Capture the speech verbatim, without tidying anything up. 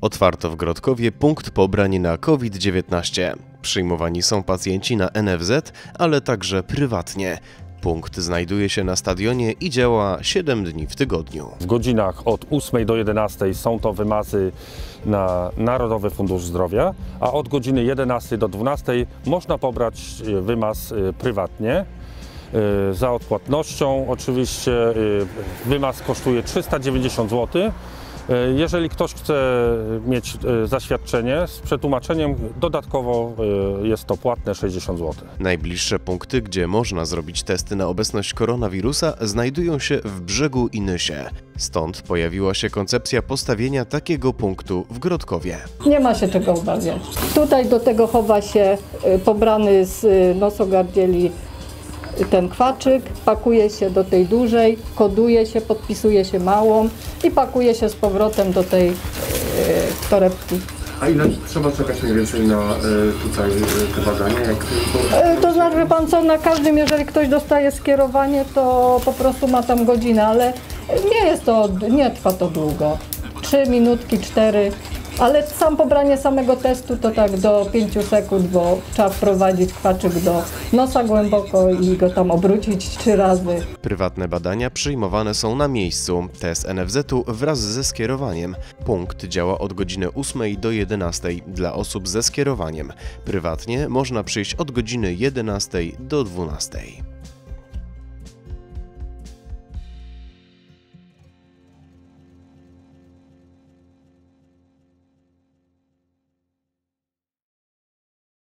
Otwarto w Grodkowie punkt pobrań na COVID dziewiętnaście. Przyjmowani są pacjenci na N F Z, ale także prywatnie. Punkt znajduje się na stadionie i działa siedem dni w tygodniu. W godzinach od ósmej do jedenastej są to wymazy na Narodowy Fundusz Zdrowia, a od godziny jedenastej do dwunastej można pobrać wymaz prywatnie. Za odpłatnością oczywiście wymaz kosztuje trzysta dziewięćdziesiąt złotych. Jeżeli ktoś chce mieć zaświadczenie z przetłumaczeniem, dodatkowo jest to płatne sześćdziesiąt złotych. Najbliższe punkty, gdzie można zrobić testy na obecność koronawirusa, znajdują się w Brzegu i Nysie. Stąd pojawiła się koncepcja postawienia takiego punktu w Grodkowie. Nie ma się czego obawiać. Tutaj do tego chowa się pobrany z nosogardzieli ten kwaczyk, pakuje się do tej dużej, koduje się, podpisuje się małą i pakuje się z powrotem do tej yy, torebki. A ile trzeba czekać mniej więcej na y, tutaj y, te badania? Jak, yy, to znaczy, wie pan co, na każdym, jeżeli ktoś dostaje skierowanie, to po prostu ma tam godzinę, ale nie jest to, nie trwa to długo. Trzy minutki, cztery. Ale sam pobranie samego testu to tak do pięciu sekund, bo trzeba wprowadzić kwaczyk do nosa głęboko i go tam obrócić trzy razy. Prywatne badania przyjmowane są na miejscu. Test N F Z-u wraz ze skierowaniem. Punkt działa od godziny ósmej do jedenastej dla osób ze skierowaniem. Prywatnie można przyjść od godziny jedenastej do dwunastej.